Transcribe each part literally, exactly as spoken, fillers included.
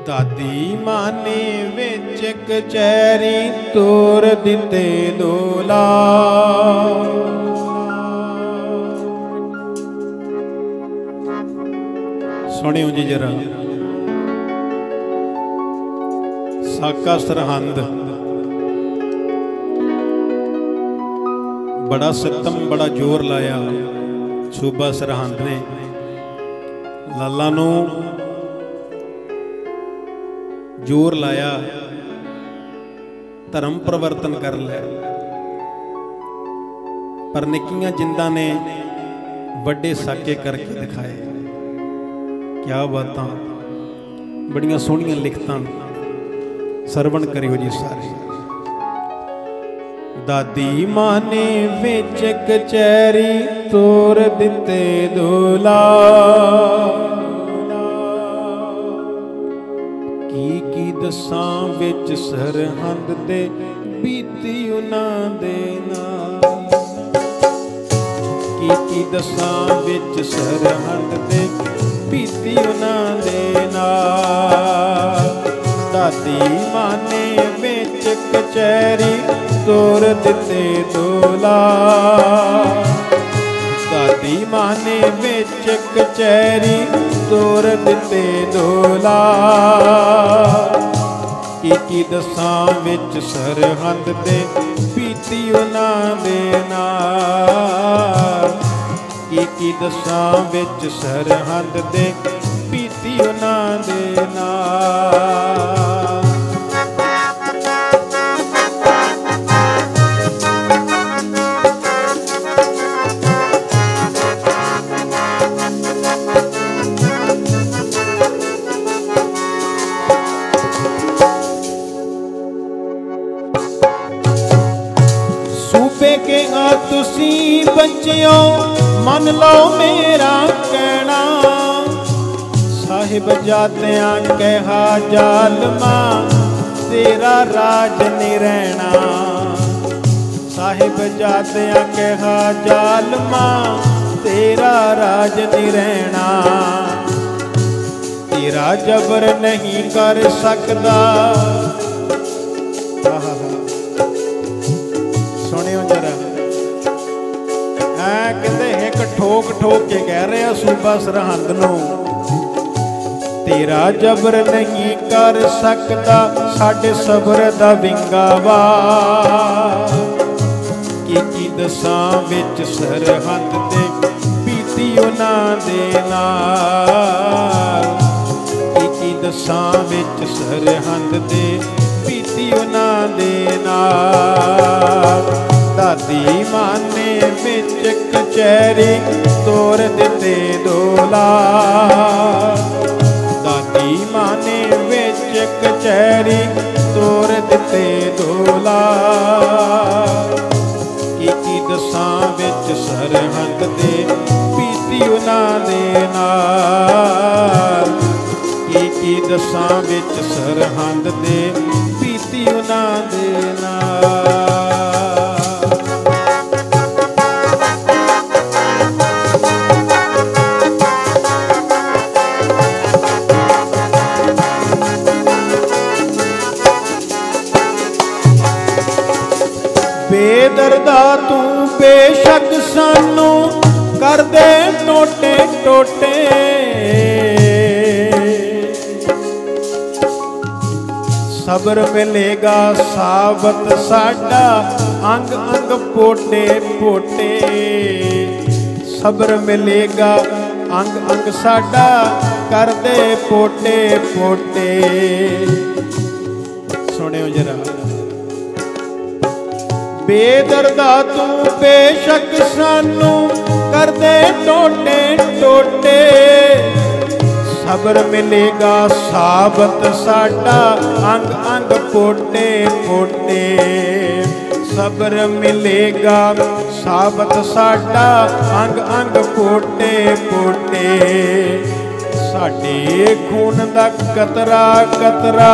दादी माने विच कचहरी तोर दिते दोला। सुनियो जी जरा, साका सरहंद बड़ा सितम बड़ा जोर लाया सूबा सरहंद ने लाला नू जोर लाया धर्म परिवर्तन कर लिया, पर निक्कियां जिंदा ने बड़े साके करके दिखाए। क्या बातां, बड़ियां सोहणियां लिखतां, सरवण करियो जी सारे। दादी माने विच कचहरी तोर दिते दोला। की की दसां विच सरहंद ते बीती उन्हां दे नाल। की की दसां विच सरहंद ते बीती उन्हां दे नाल। दादी माने विच कचहरी तोर दिते दोला। दादी माने विच कचहरी तोर दिते दोला। की की दसां विच सरहंद ते बीती उन्हां दे नाल। की की दसां विच सरहंद ते बीती उन्हां दे नाल। के आ तुसी बच्चियो मन लो मेरा कहना। साहिब जातियां कहा जालमा तेरा राज नहीं रहना। साहिब जातियां कहा जालमा तेरा राज नहीं रहना। तेरा जबर नहीं कर सकदा। सुनियो जरा, ऐ कहते एक ठोक ठोक के कह रहे सूबा सरहंद नू, तेरा जबर नहीं कर सकता साडे सबर दा विंगा वा। की की दसां विच सरहंद ते बीती उन्हां दे नाल। की की दसां विच सरहंद ते बीती उन्हां दे नाल। दादी माने विच कचहरी तोर दिते दोला। दादी माने विच कचहरी तोर दिते दोला। की की दसां विच सरहंद ते बीती उन्हां दे नाल। की की दसां विच सरहंद ते बीती उन्हां दे नाल। बेदर्दा तू बेशक सानू कर दे टोटे टोटे। सबर मिलेगा साबत साडा अंग अंग पोटे पोटे। सबर मिलेगा अंग अंग साडा कर दे पोटे पोटे। सुनियो जरा, बेदर्दा तू बेशक सानू कर दे टोटे टोटे। सबर मिलेगा साबत साडा अंग अंग पोटे पोटे। सबर मिलेगा साबत साडा अंग अंग पोटे पोटे। साडे खून दा कतरा कतरा।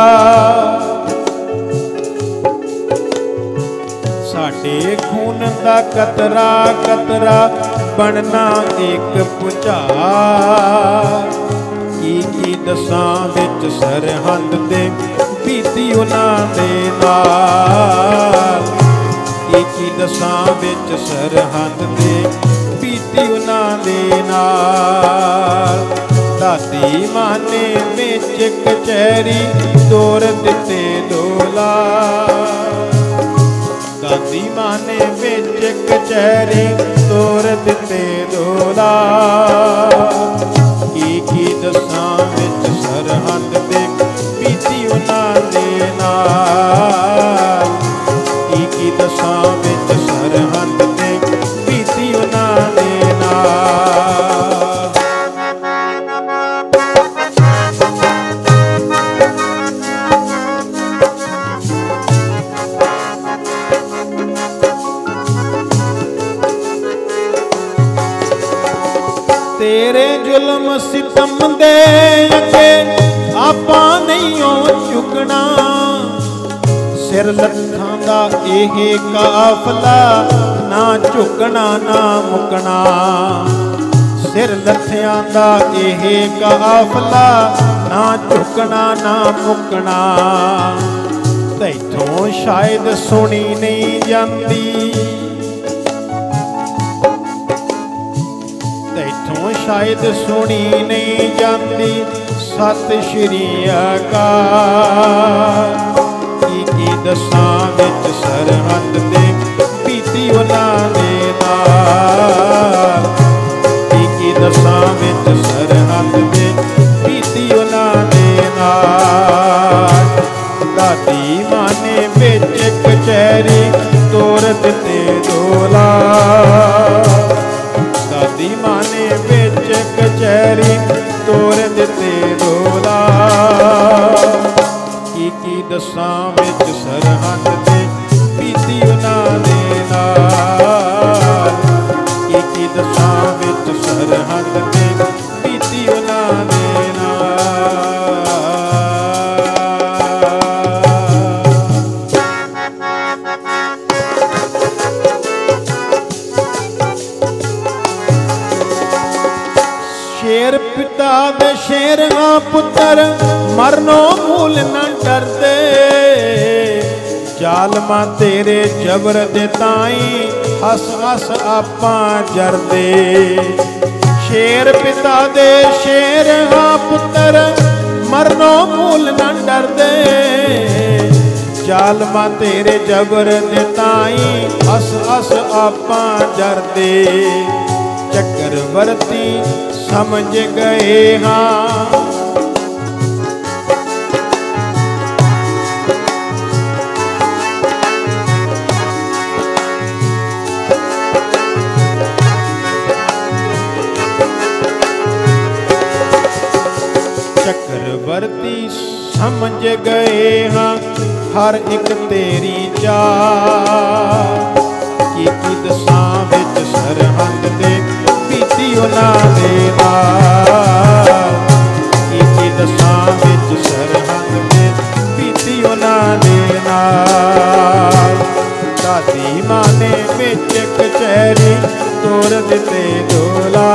साडे खून दा कतरा कतरा बनना एक पुचार। की की दसां विच सरहद दे बीती उन्हां दे नाल। की की दसां विच सरहद दे बीती उन्हां दे नाल। दादी मां ने विच कचहरी तोर दिते दोला। दादी मां ने विच कचहरी तोर दिते दोला। की की दसां विच सरहद दे बीती उन्हां दे नाल। की की दसां विच सरहद दे बीती उन्हां दे नाल। तेरे जुल्म सितम दे अगे आपां नहीं ओ चुकना। सिर लत्थां दा एह काफला ना झुकना ना मुकना। सिर लत्थियां दा एह काफला ना झुकना ना मुकना। तैथों शायद सुनी नहीं जांदी। तैथों शायद सुनी नहीं जाती सत श्री अकाल। की की दसां विच सरहद दे बीती उन्हां दे नाल। की की दसां विच सरहद दे बीती उन्हां दे नाल। दादी मां ने विच कचहरी तोर दिते दोला। दादी मां ने विच कचहरी तोर दिते दोला। की की दसां विच सरहद दे बीती उन्हां दे नाल। की की दसां विच सरहद दे बीती उन्हां दे नाल। शेर पिता दे शेर हाँ पुत्र मरनो मूल न डरदे। जालमा तेरे जबर दे ताई हस हस आपां जरदे। शेर पिता दे शेर हाँ पुत्र मरनो मूल न डरदे। जालमा तेरे जबर दे ताई हस हस आपां जरदे। चक्रवर्ती समझ गए हाँ। चक्रवर्ती समझ गए हाँ हर एक तेरी चाल। की की दसां विच सरहद दे बीती उन्हां दे नाल। की की दसां विच सरहद दे बीती उन्हां दे नाल। दादी मां ने विच कचहरी तोर दिते दोला।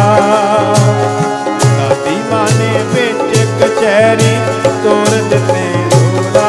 दादी मां ने विच कचहरी तोर दिते दोला।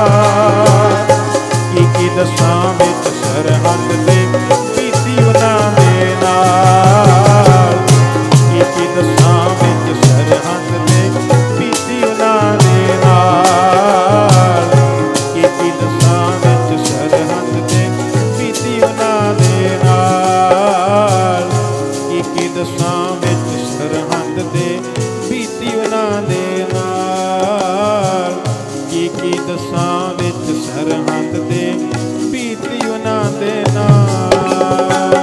की की दसां विच सरहद दे बीती उन्हां दे नाल। की की दसां विच सरहद दे बीती उन्हां दे नाल। की की दसां विच सरहद दे बीती उन्हां दे नाल। की की दसां विच सरहद दे बीती उन्हां दे नाल। की की दसां विच सरहद दे बीती उन्हां दे नाल।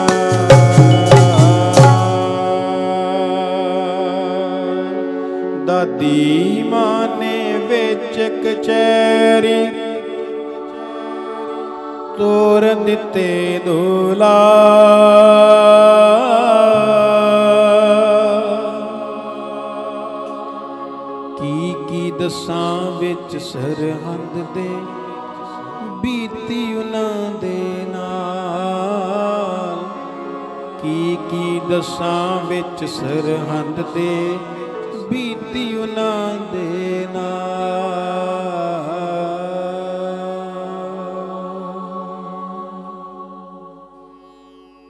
दादी मां ने विच कचहरी तोर दिते दोला। की की दसां विच सरहद दे बीती उन्हां दे नाल। की की दसां विच सरहद दे बीती उना दे नाल।